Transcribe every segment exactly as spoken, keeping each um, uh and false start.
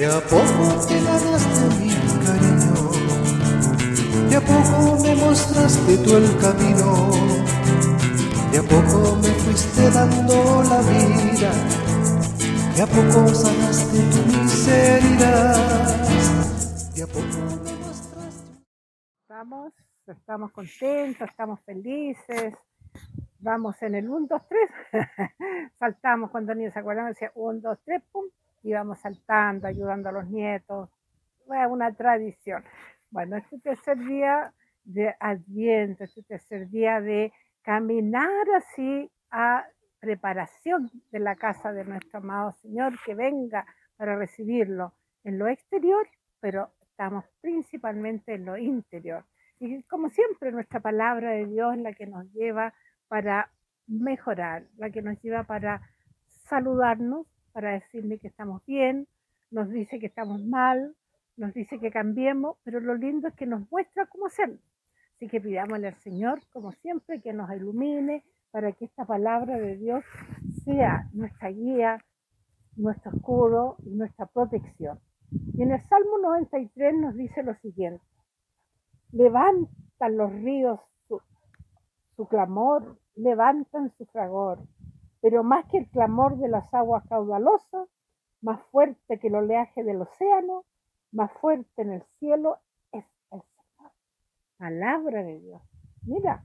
a poco te ganaste mi cariño, de a poco me mostraste tú el camino, de a poco me fuiste dando la vida, de a poco sanaste tu miseria, de a poco me mostraste. Estamos, estamos contentos, estamos felices. Vamos en el uno, dos, tres. Saltamos cuando niños se acuerdan, decía uno, dos, tres, pum, y vamos saltando, ayudando a los nietos. Es una tradición. Bueno, este tercer día de Adviento, este tercer día de caminar así a preparación de la casa de nuestro amado Señor, que venga para recibirlo en lo exterior, pero estamos principalmente en lo interior. Y como siempre, nuestra palabra de Dios es la que nos lleva para mejorar, la que nos lleva para saludarnos, para decirle que estamos bien, nos dice que estamos mal, nos dice que cambiemos, pero lo lindo es que nos muestra cómo hacerlo. Así que pidámosle al Señor, como siempre, que nos ilumine para que esta palabra de Dios sea nuestra guía, nuestro escudo y nuestra protección. Y en el Salmo noventa y tres nos dice lo siguiente: levantan los ríos su, su clamor, levantan su fragor, pero más que el clamor de las aguas caudalosas, más fuerte que el oleaje del océano, más fuerte en el cielo es el Señor. Palabra de Dios. Mira,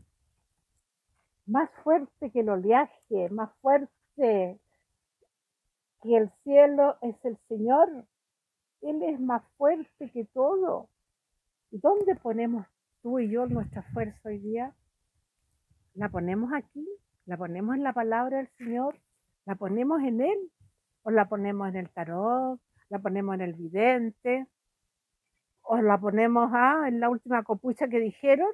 más fuerte que el oleaje, más fuerte que el cielo es el Señor. Él es más fuerte que todo. ¿Y dónde ponemos tú y yo nuestra fuerza hoy día? ¿La ponemos aquí? ¿La ponemos en la palabra del Señor? ¿La ponemos en Él? ¿O la ponemos en el tarot? ¿La ponemos en el vidente? ¿O la ponemos ah, en la última copucha que dijeron?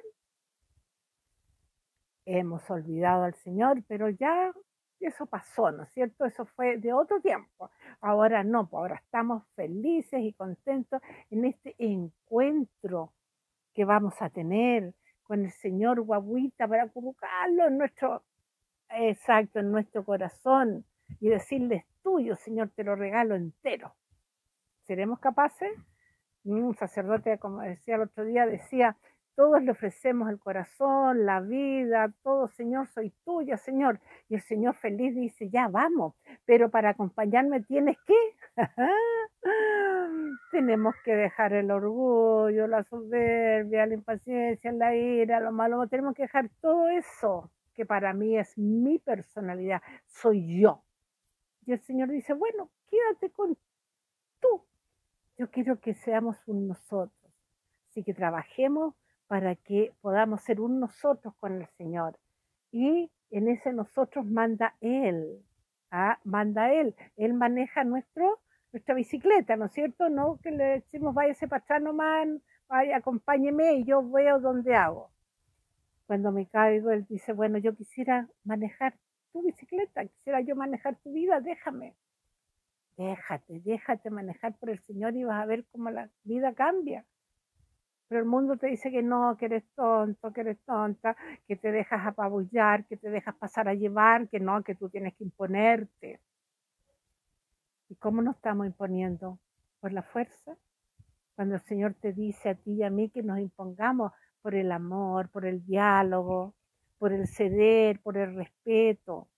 Hemos olvidado al Señor, pero ya eso pasó, ¿no es cierto? Eso fue de otro tiempo. Ahora no, pues ahora estamos felices y contentos en este encuentro que vamos a tener con el Señor guaguita para acurrucarlo en nuestro, exacto, en nuestro corazón y decirle: es tuyo, Señor, te lo regalo entero. ¿Seremos capaces? Un sacerdote, como decía el otro día, decía: todos le ofrecemos el corazón, la vida, todo, Señor, soy tuya, Señor. Y el Señor feliz dice: ya vamos, pero para acompañarme tienes que, tenemos que dejar el orgullo, la soberbia, la impaciencia, la ira, lo malo, tenemos que dejar todo eso, que para mí es mi personalidad, soy yo. Y el Señor dice: bueno, quédate con tú. Yo quiero que seamos un nosotros, así que trabajemos para que podamos ser un nosotros con el Señor. Y en ese nosotros manda Él, ¿ah? manda Él. Él maneja nuestro, nuestra bicicleta, ¿no es cierto? No que le decimos: váyase para atrás nomás, vaya, acompáñeme y yo veo dónde hago. Cuando me caigo, Él dice: bueno, yo quisiera manejar tu bicicleta, quisiera yo manejar tu vida, déjame. Déjate, déjate manejar por el Señor y vas a ver cómo la vida cambia. Pero el mundo te dice que no, que eres tonto, que eres tonta, que te dejas apabullar, que te dejas pasar a llevar, que no, que tú tienes que imponerte. ¿Y cómo nos estamos imponiendo? ¿Por la fuerza? Cuando el Señor te dice a ti y a mí que nos impongamos por el amor, por el diálogo, por el ceder, por el respeto.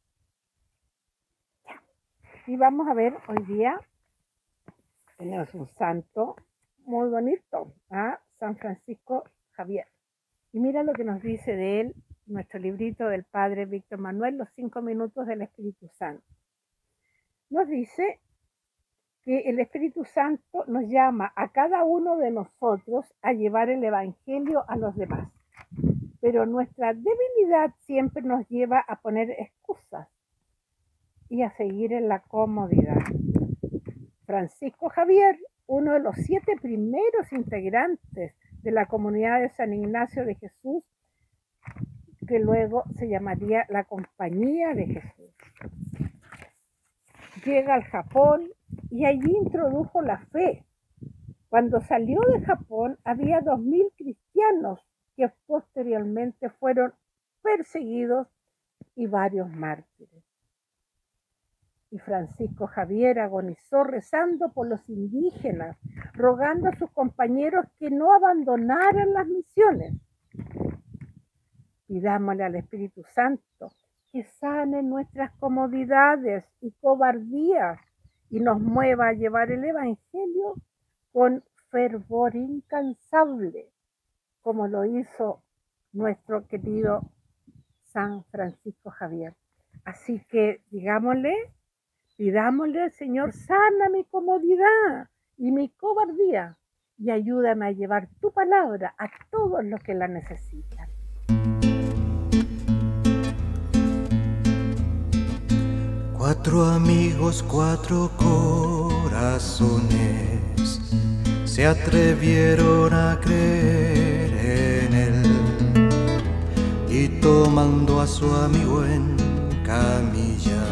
Y vamos a ver hoy día, tenemos un santo muy bonito, ¿ah? San Francisco Javier. Y mira lo que nos dice de él nuestro librito del Padre Víctor Manuel, Los cinco minutos del Espíritu Santo. Nos dice que el Espíritu Santo nos llama a cada uno de nosotros a llevar el Evangelio a los demás. Pero nuestra debilidad siempre nos lleva a poner excusas y a seguir en la comodidad. Francisco Javier, uno de los siete primeros integrantes de la comunidad de San Ignacio de Jesús, que luego se llamaría la Compañía de Jesús. Llega al Japón y allí introdujo la fe. Cuando salió de Japón había dos mil cristianos que posteriormente fueron perseguidos y varios mártires. Y Francisco Javier agonizó rezando por los indígenas, rogando a sus compañeros que no abandonaran las misiones. Pidámosle al Espíritu Santo que sane nuestras comodidades y cobardías y nos mueva a llevar el Evangelio con fervor incansable, como lo hizo nuestro querido San Francisco Javier. Así que digámosle, pidámosle al Señor, sana mi comodidad y mi cobardía y ayúdame a llevar tu palabra a todos los que la necesitan. Cuatro amigos, cuatro corazones se atrevieron a creer en él y tomando a su amigo en camilla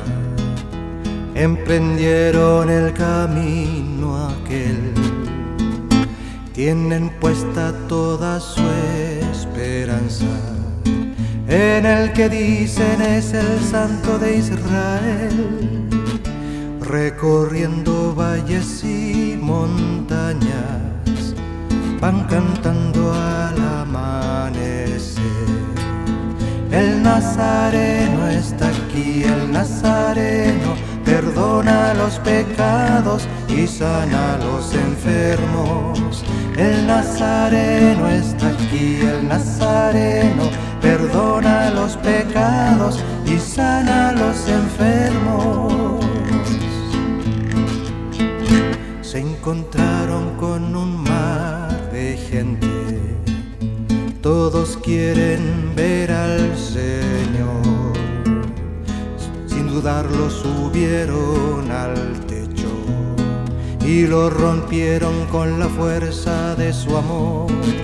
emprendieron el camino aquel. Tienen puesta toda su esperanza en el que dicen es el Santo de Israel, recorriendo valles y montañas, van cantando al amanecer. El Nazareno está aquí, el Nazareno perdona los pecados y sana a los enfermos. El Nazareno está aquí, el Nazareno perdona los pecados y sana a los enfermos. Se encontraron con un mar de gente, todos quieren ver al Señor. Sin dudarlo subieron al techo y lo rompieron con la fuerza de su amor.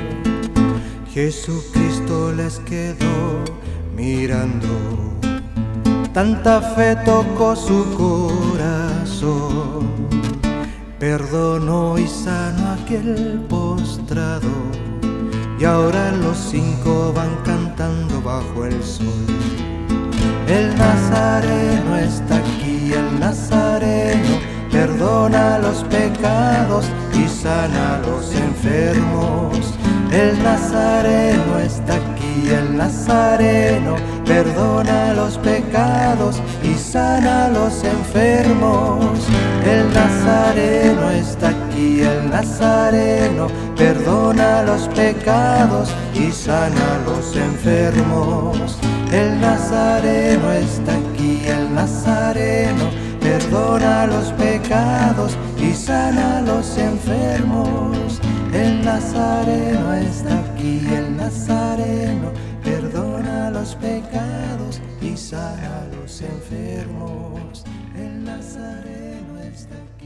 Jesucristo les quedó mirando, tanta fe tocó su corazón, perdonó y sanó a aquel postrado, y ahora los cinco van cantando bajo el sol. El Nazareno está aquí, el Nazareno perdona los pecados y sana a los enfermos. El Nazareno está aquí, el Nazareno perdona los pecados y sana a los enfermos. El Nazareno está aquí, el Nazareno perdona los pecados y sana a los enfermos. El Nazareno está aquí, el Nazareno perdona los pecados y sana a los enfermos. El Nazareno está aquí, el Nazareno perdona los pecados y sana a los enfermos. El Nazareno está aquí.